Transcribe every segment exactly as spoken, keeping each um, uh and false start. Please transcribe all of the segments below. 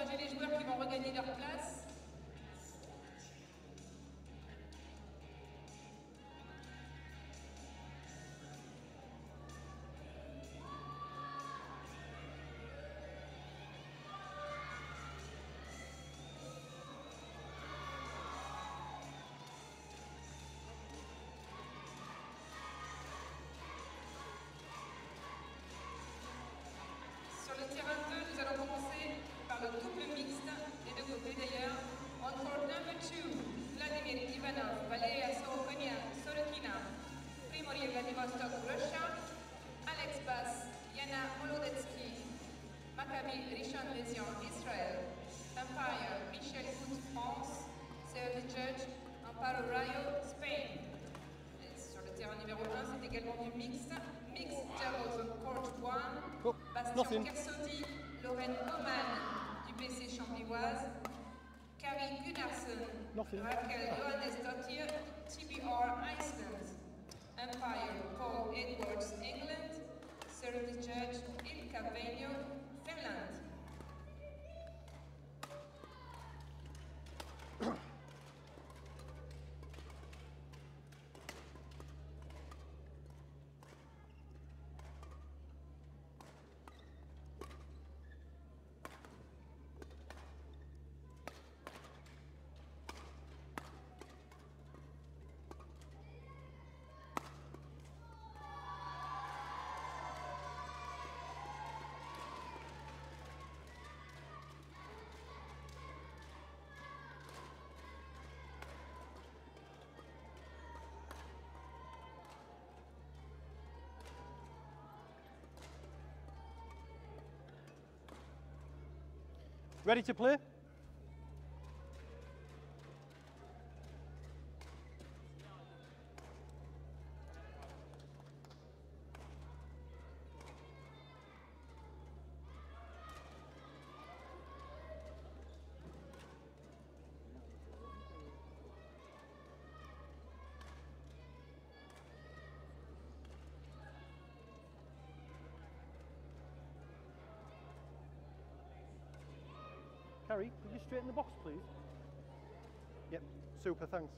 encourager les joueurs qui vont regagner leur place. Sur le terrain deux, nous allons commencer par le double mixte, des deux côtés d'ailleurs. On court number two, Vladimir Ivanov, Valeria Sorokina, Primorie Vladivostok, Russia, Alex Bass, Yana Molodetsky, Maccabi Rishon Lezion, Israel, Empire, Michel Hout, France, Serge Judge, Amparo Rayo, Spain. Et sur le terrain numéro un, c'est également du mixte. Mixed doubles court one, oh, Bastian Kersaudy, Lorraine Baumann du B C Chambly Oise, Kari Gunnarsson, Rakel Johannesdottir, T B R Iceland, Empire Paul Edwards England, Serge Judge Ilka Venio, Finland. Ready to play? Kari, could you straighten the box, please? Yep, super, thanks.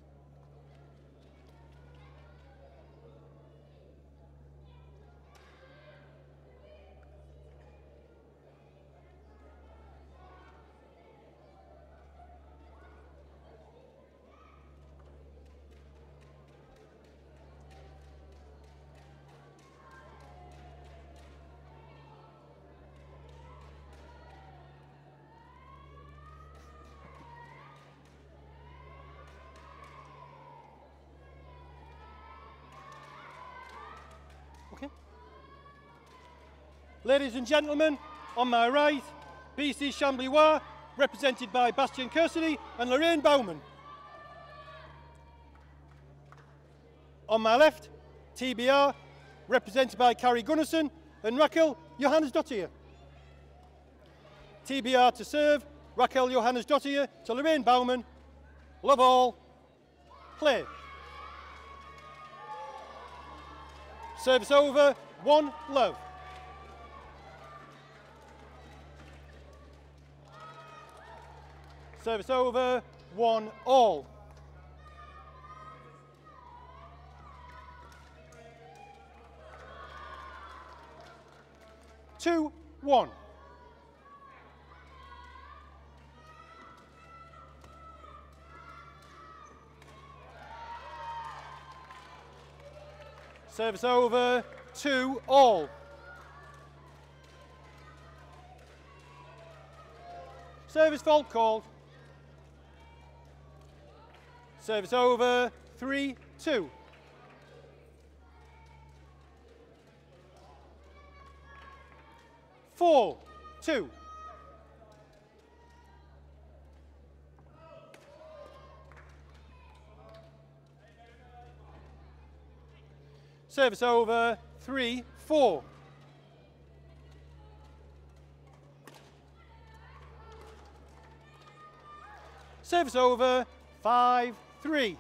Okay. Ladies and gentlemen, on my right, B C Chambly Oise, represented by Bastian Kersaudy and Lorraine Baumann. On my left, T B R, represented by Kari Gunnarsson and Rakel Johannesdottir. T B R to serve, Rakel Johannesdottir to Lorraine Baumann. Love all, play. Service over, one love. Service over, one all. Two, one. Service over, two all. Service fault called. Service over, three, two. Four, two. Service over, three, four. Service over, five, three.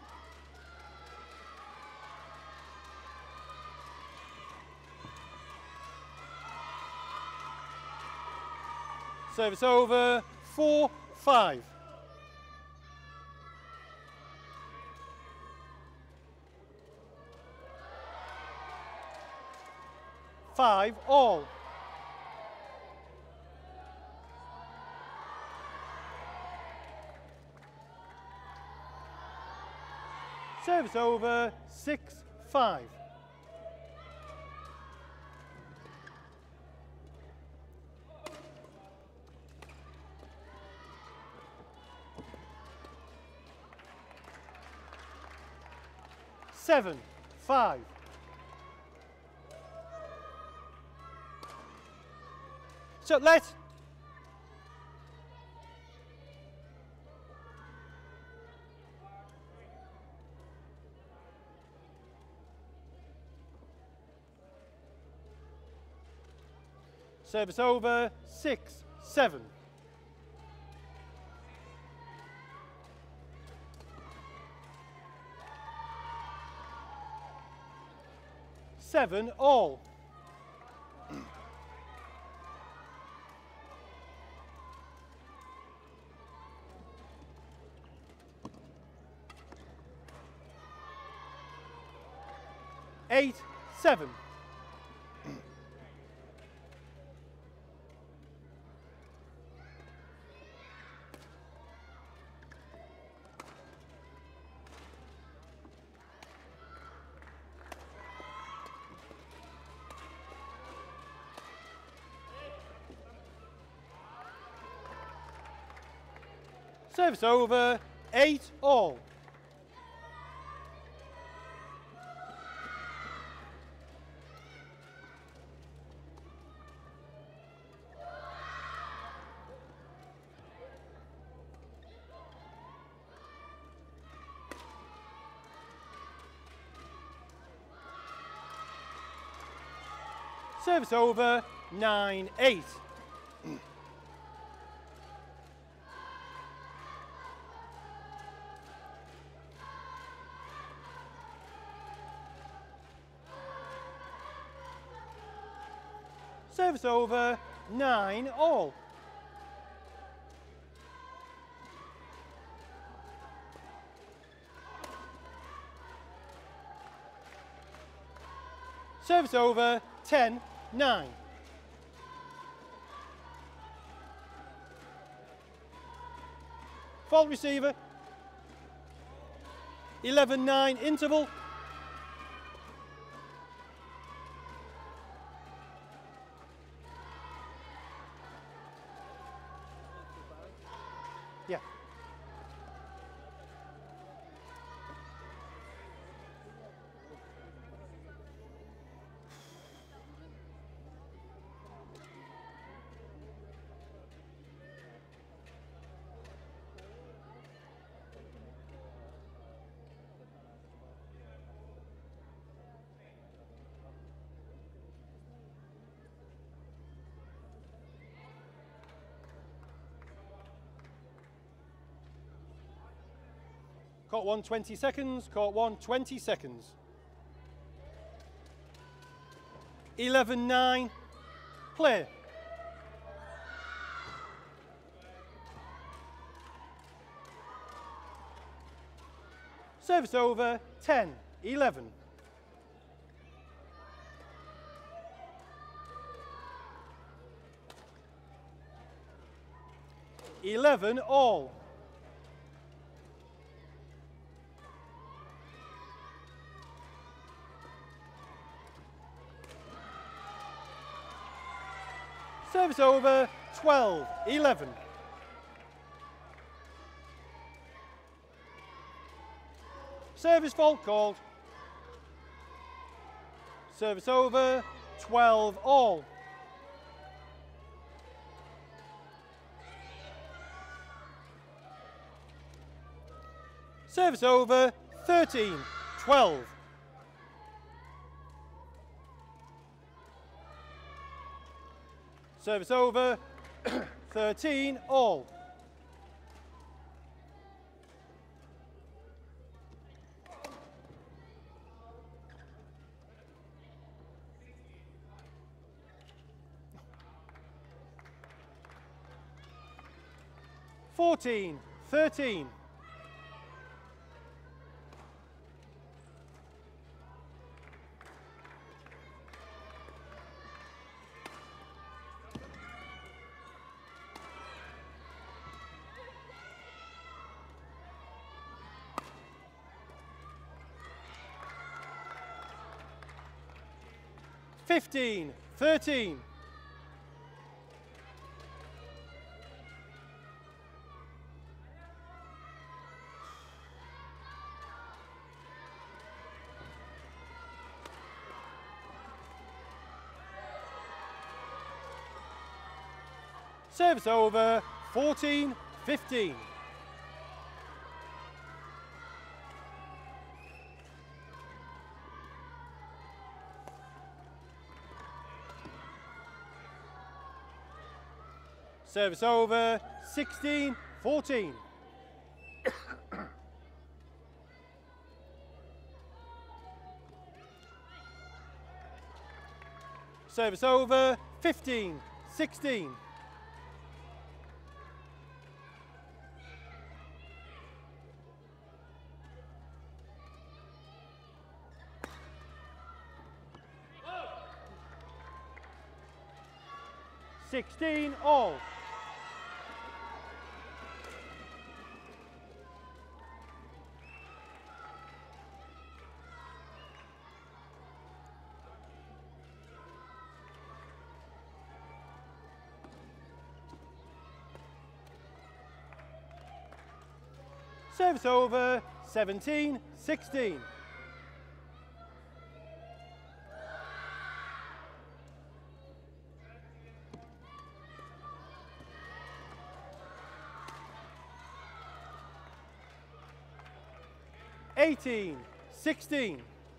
Service over, four, five. Five, all. Service over, six, five. Seven, five. So let's service over, six, seven. Seven, all. Eight, seven. Service over, eight, all. Service over, nine, eight. Service over, nine, all. Service over, ten, nine. Fault receiver. eleven, nine, interval. Yeah. Court one, twenty seconds. Court one, twenty seconds. eleven, nine. Play. Service over, ten, eleven. eleven, all. Service over, twelve, eleven. Service fault called. Service over, twelve, all. Service over, thirteen, twelve. Service over, thirteen, all. fourteen thirteen. fifteen thirteen. Service over, fourteen fifteen. Service over, sixteen fourteen. Service over, fifteen sixteen. sixteen all. Service over, seventeen sixteen. eighteen sixteen.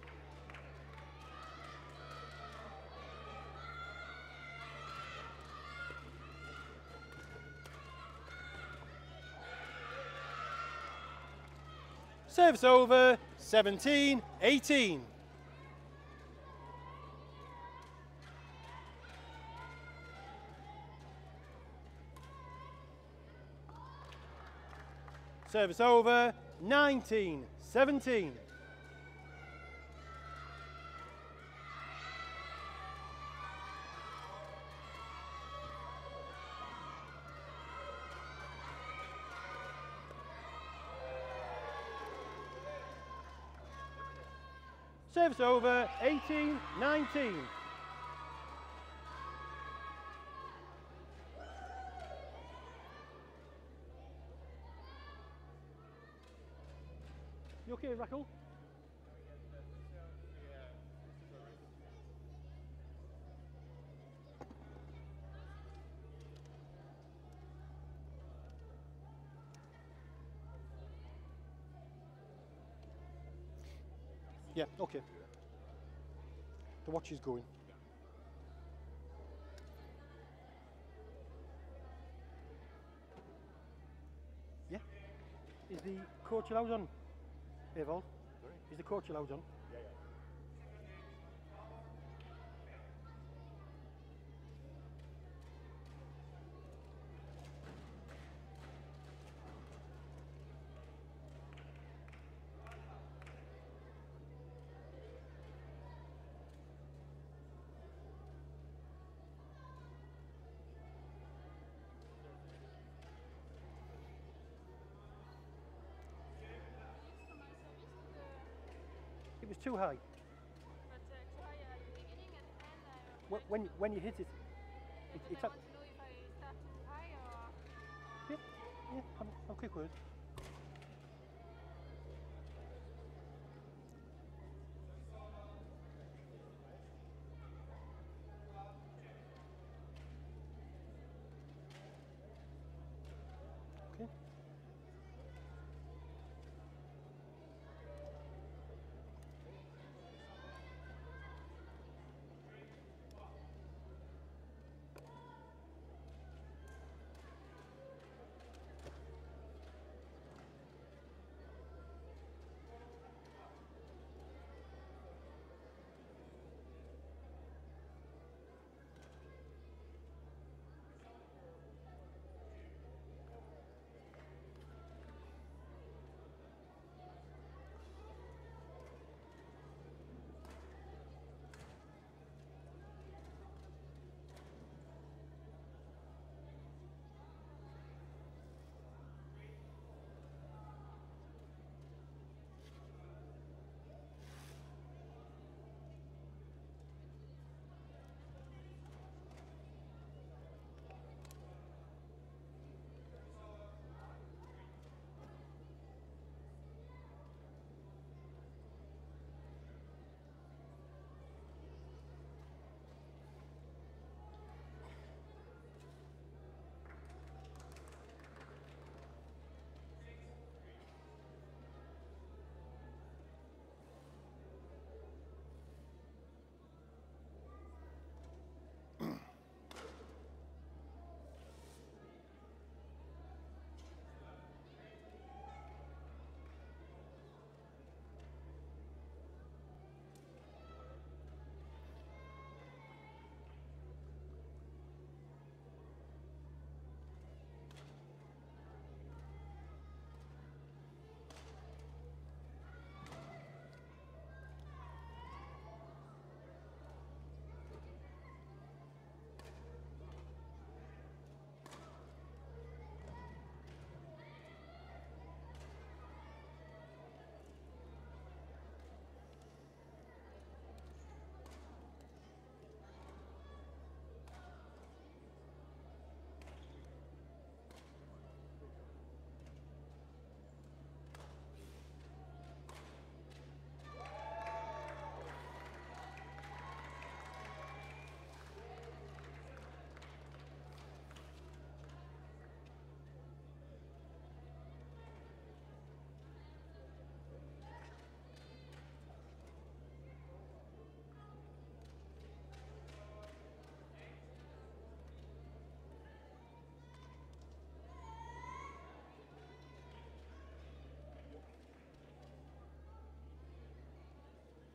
Service over, seventeen eighteen. Service over, nineteen seventeen. Service over, eighteen nineteen. You okay, Rakel? Yeah, okay. The watch is going. Yeah? Is the coach allowed on? Eval? Sorry? Is the coach allowed on? Yeah, yeah. It was too high. But uh, too high at the beginning and then uh, When, when, when you hit it, it I it's up. want to know if I start too high or... Yeah, yeah, I'm, I'm quick with it. Okay.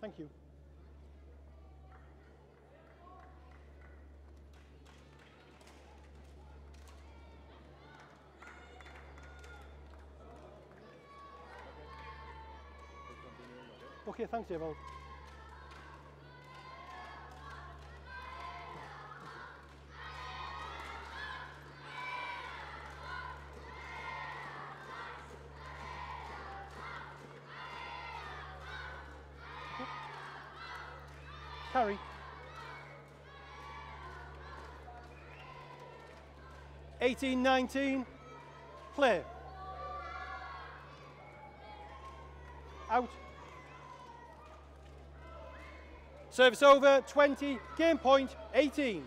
Thank you. Okay, thanks, Eval. Kari. eighteen nineteen, play. Out. Service over, twenty, game point, eighteen.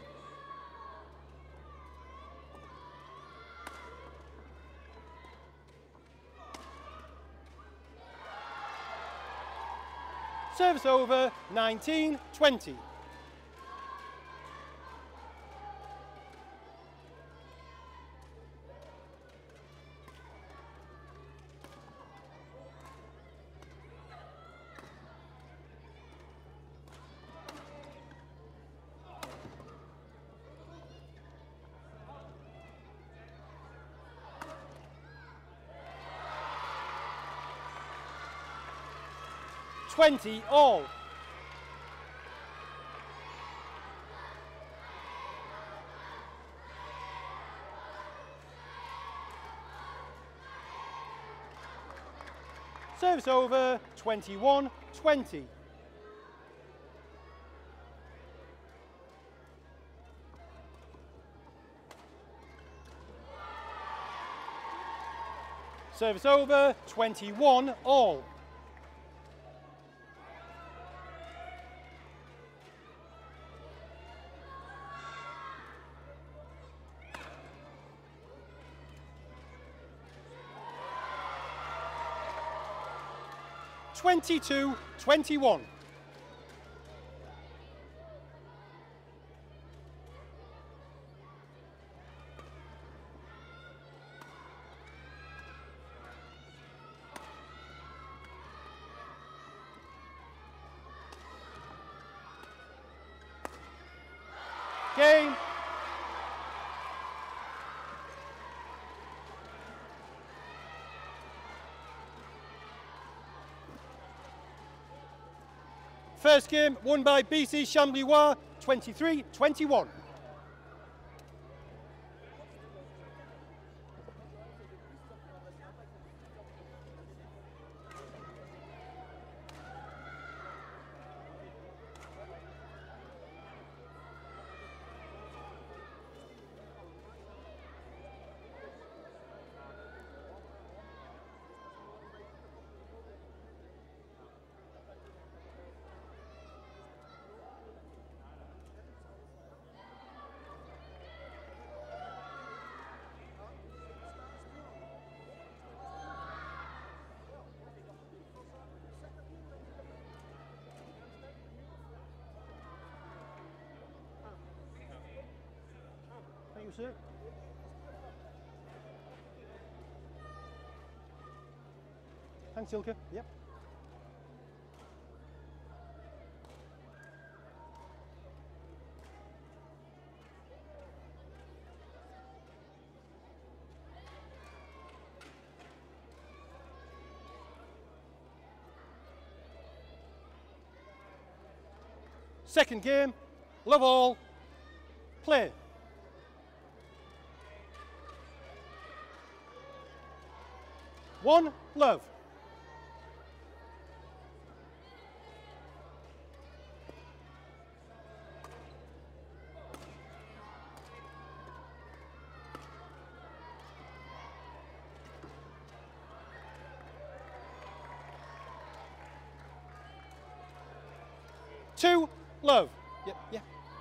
Service over, nineteen, twenty. twenty all. Service over, twenty-one twenty. Service over, twenty-one all. twenty-two twenty-one. Game. First game won by B C Chambly Oise, twenty-three twenty-one. Thank you, sir. Thanks, Ilka. Yep. Second game, love all, play. One, love. Two, love. Yeah, yeah.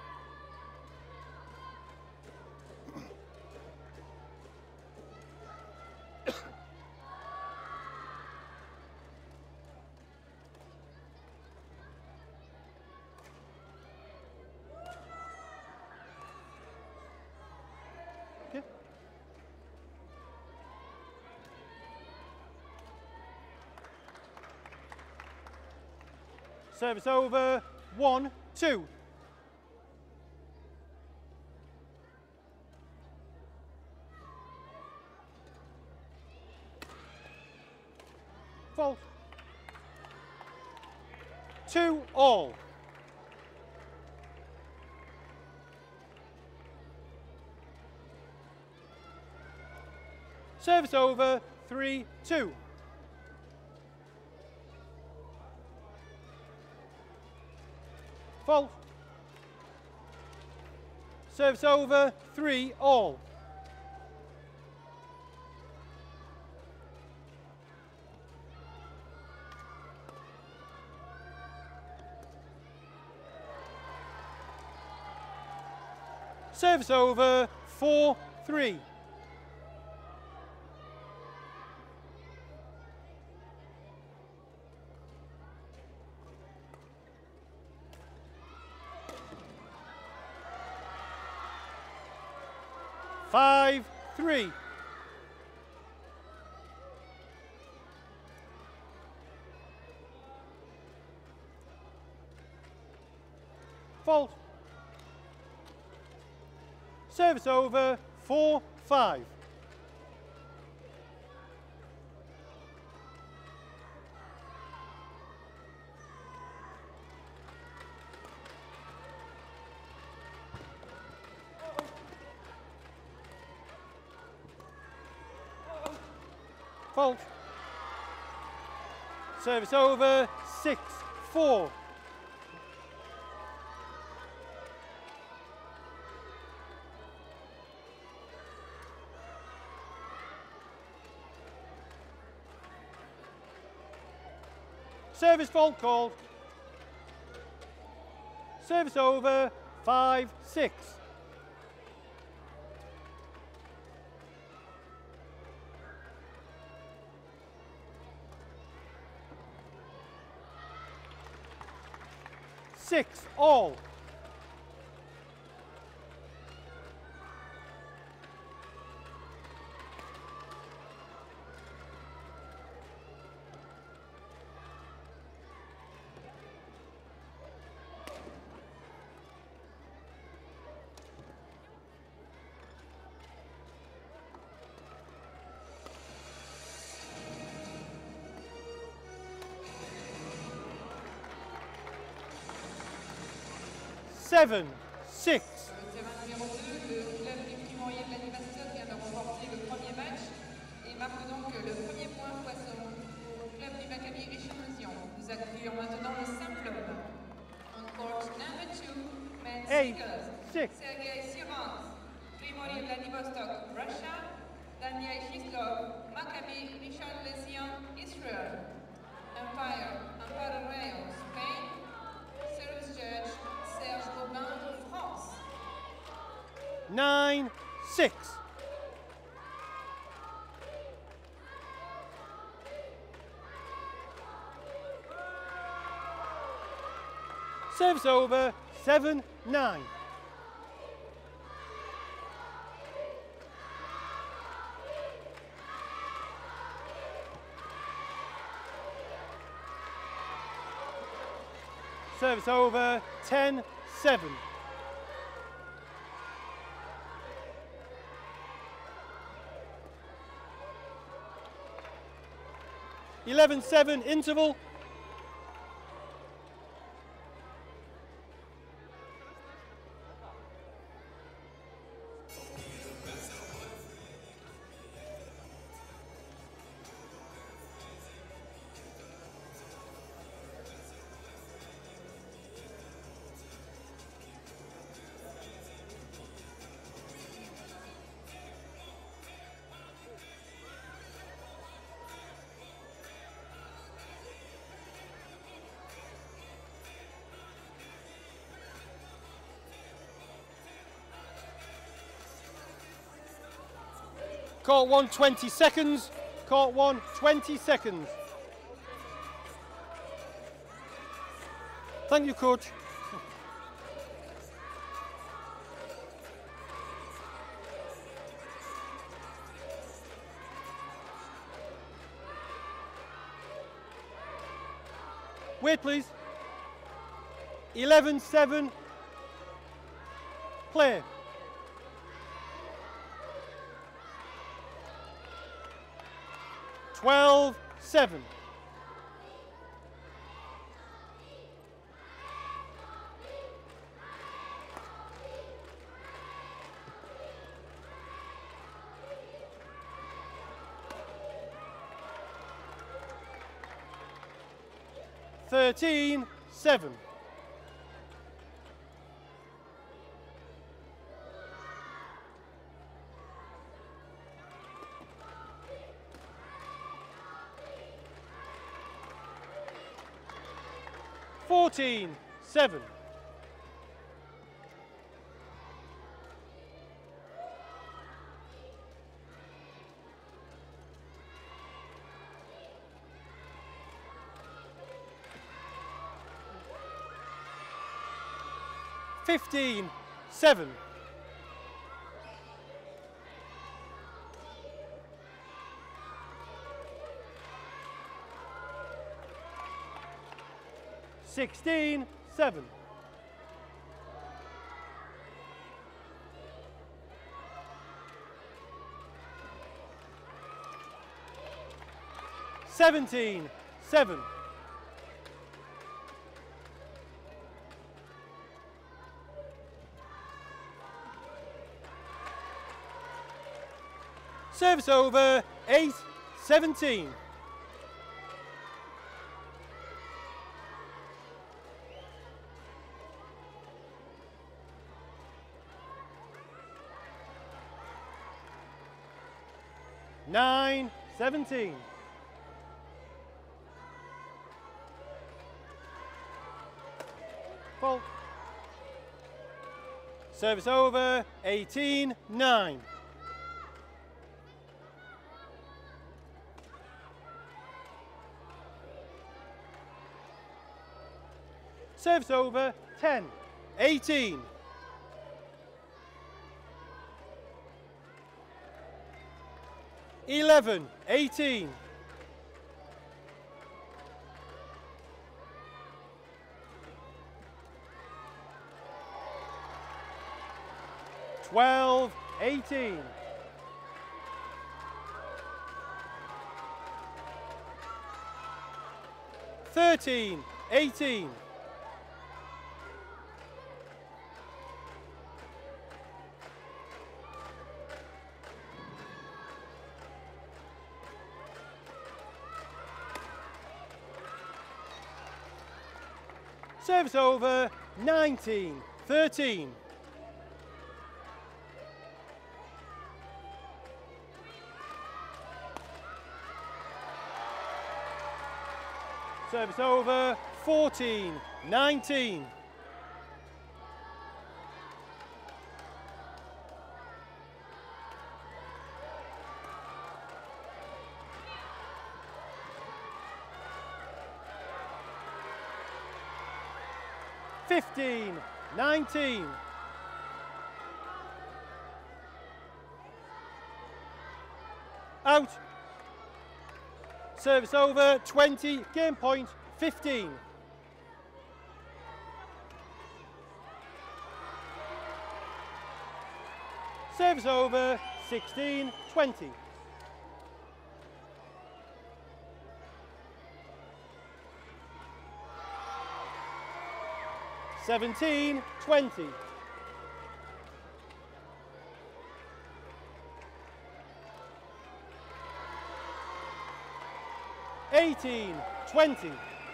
Okay. Service over, one, two. Fault. Two all. Service over, three, two. Fault. Service over, three, all. Service over, four, three. Five, three. Fault. Service over, four, five. Fault. Service over, six, four. Service fault called. Service over, five, six. Six, all. Seven, six. Sur le terrain numéro deux, le club du Primorier de l'Animation vient de remporter le premier match et marque donc le premier point face au club du Maccabi Rishon-LeZion. Nous accueillons maintenant le simple homme. On court number two, men's Eight, singles. six. Sergei Sirans, Primorier de Vladivostok, Russia. Daniel Hislov, Maccabi Rishon-LeZion, Israel. Empire, Empire Rail, Spain. Service judge, Serge Robin, France. Nine, six. Service over, seven, nine. Service over, ten, seven. eleven, seven, interval. Court one, twenty seconds. Court one, twenty seconds. Thank you, coach. Wait, please. eleven seven. Play. twelve seven. thirteen seven. fourteen seven. fifteen seven. sixteen seven. seventeen seven. Service over, eight seventeen. nine seventeen. Full. Service over, eighteen nine. Service over, ten eighteen. eleven eighteen. twelve eighteen. thirteen eighteen. Service over, nineteen thirteen. Service over, fourteen nineteen. fifteen nineteen. Out. Service over, twenty, game point, fifteen. Service over, sixteen twenty. seventeen twenty. eighteen twenty.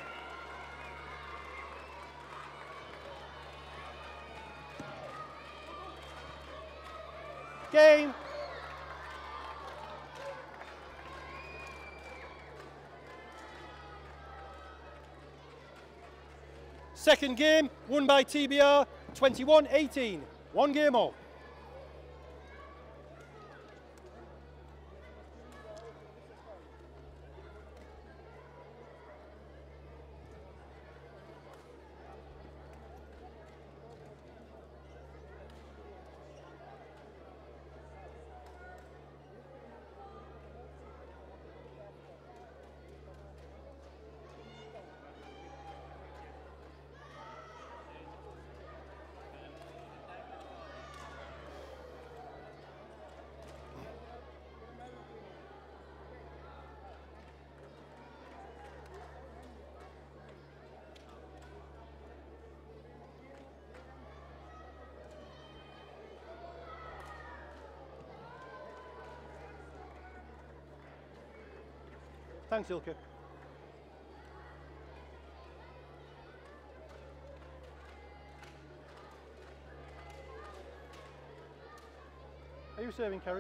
Game. Second game won by T B R, twenty-one eighteen. One game all. Thanks, Ilke. Are you serving, Kari?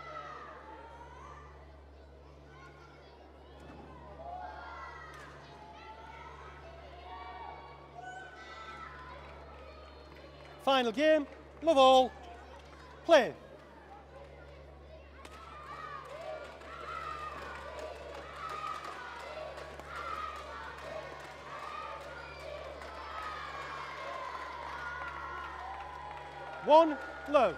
Final game, love all, play. One, love.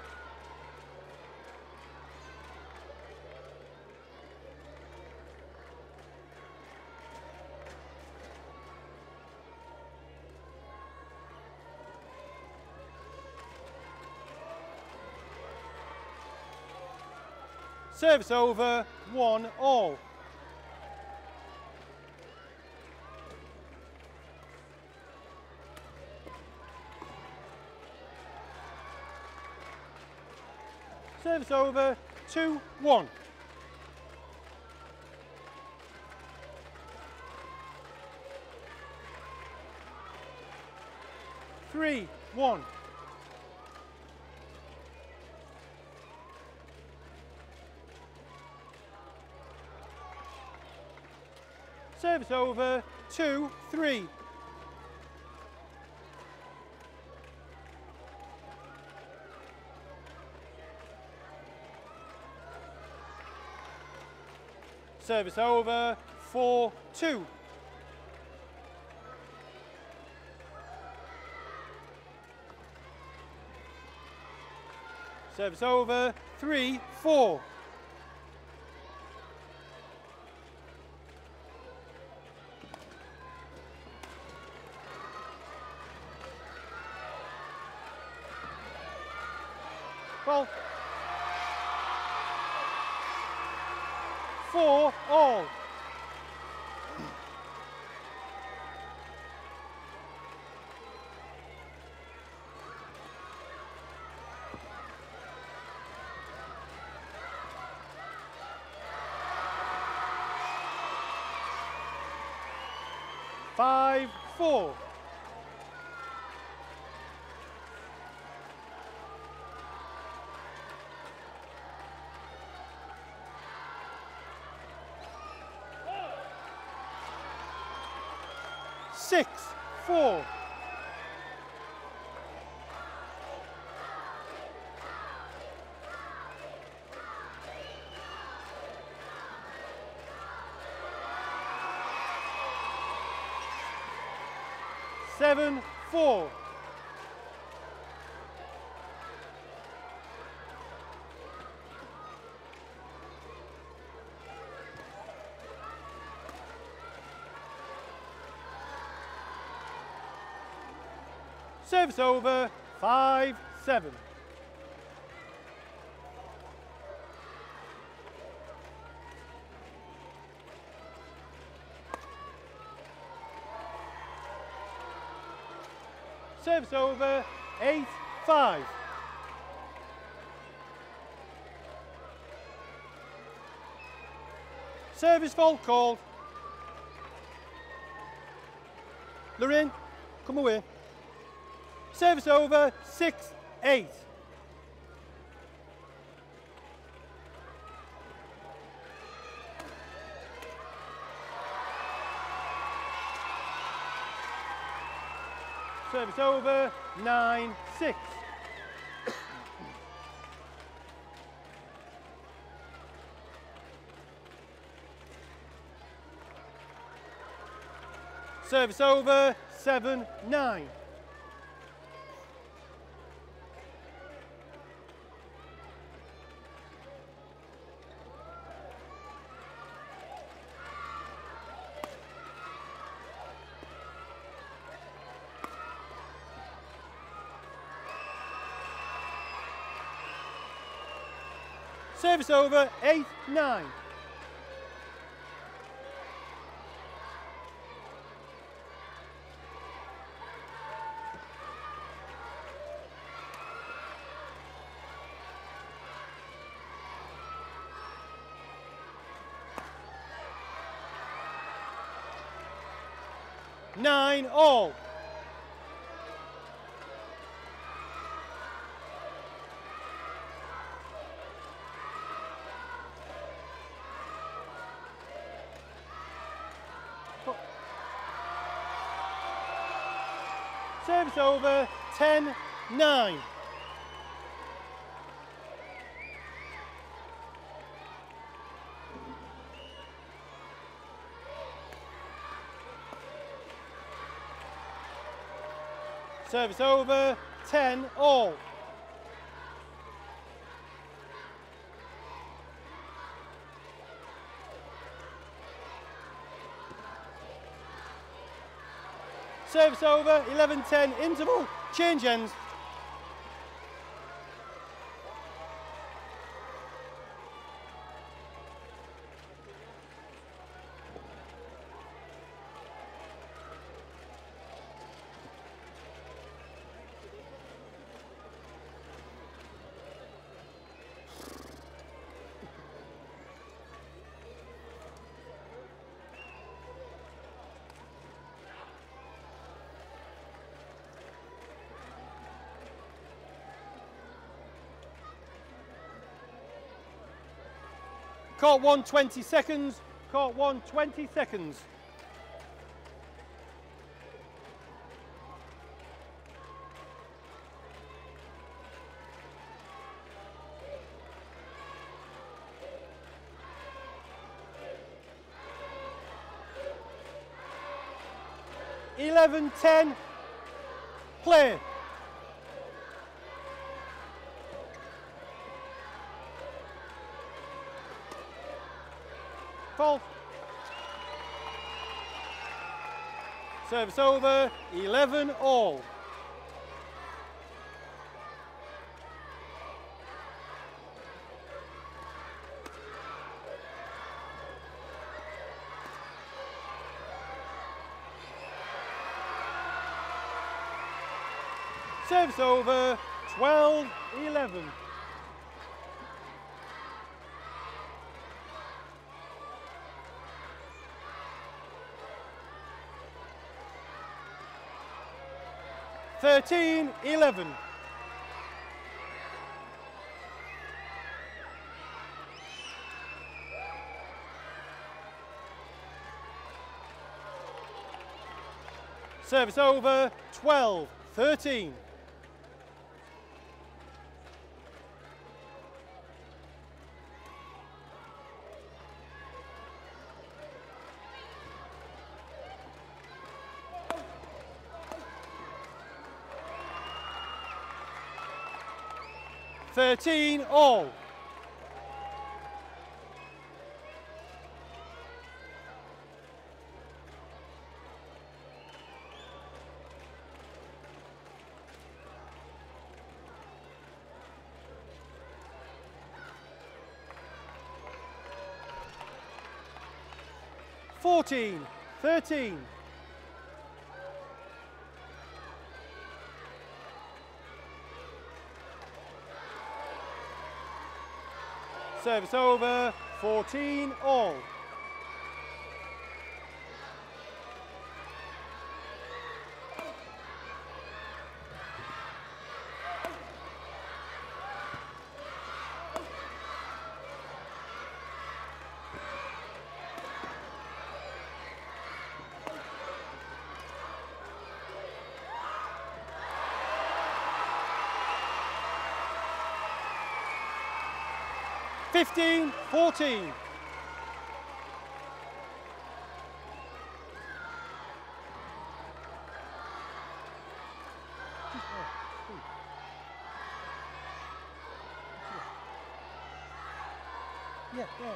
Service over, one all. Service over, two, one. Three, one. Service over, two, three. Service over, four, two. Service over, three, four. Well, four all. Five, four. Six, four. Seven, four. Service over, five, seven. Service over, eight, five. Service fault called. Lorraine, come away. Service over, six, eight. Service over, nine, six. Service over, seven, nine. Service over, eight, nine. nine all. Service over, ten nine. Service over, ten all. Service over, eleven ten interval, change ends. Court one, twenty seconds. Court one, twenty seconds. eleven ten. Play. Fault. Service over, eleven all. Service over, twelve eleven. thirteen eleven. Service over, twelve thirteen. thirteen all. fourteen thirteen. Service over, fourteen all. fifteen fourteen. Yeah, yeah.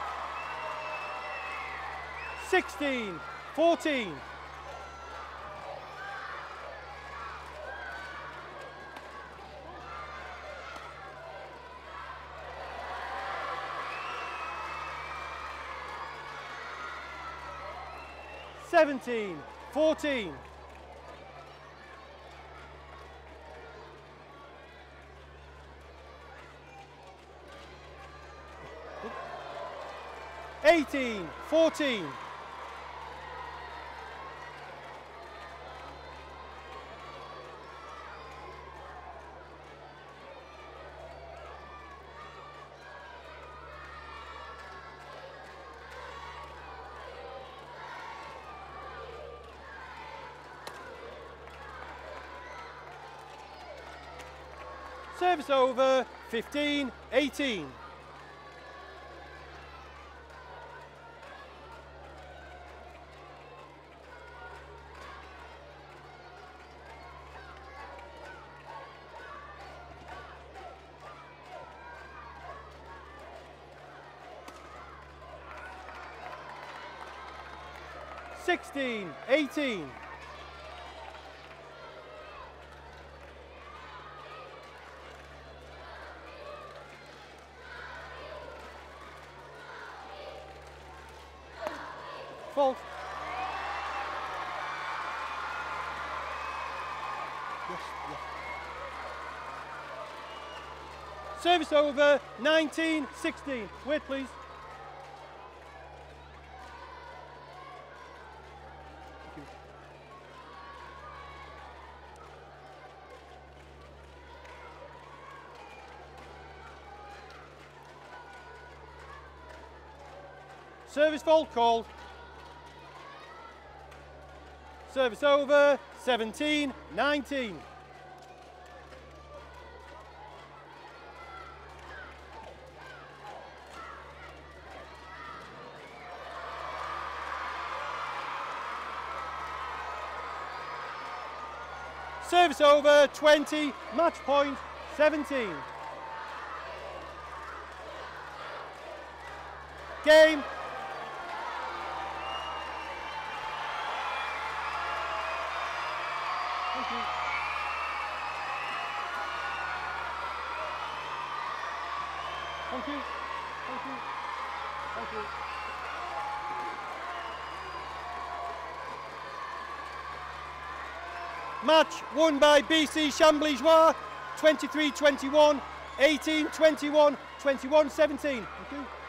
sixteen fourteen. seventeen fourteen. eighteen fourteen. Service over, fifteen eighteen. sixteen eighteen. Fault. Yes, yes. Service over, nineteen sixteen. Wait, please. Thank you. Service fault called. Service over, seventeen nineteen. Service over, twenty, match point, seventeen. Game. Thank you. Thank you. Thank you. Thank you. Match won by B C Chambly Oise, twenty-three twenty-one, eighteen twenty-one, twenty-one seventeen. Thank you.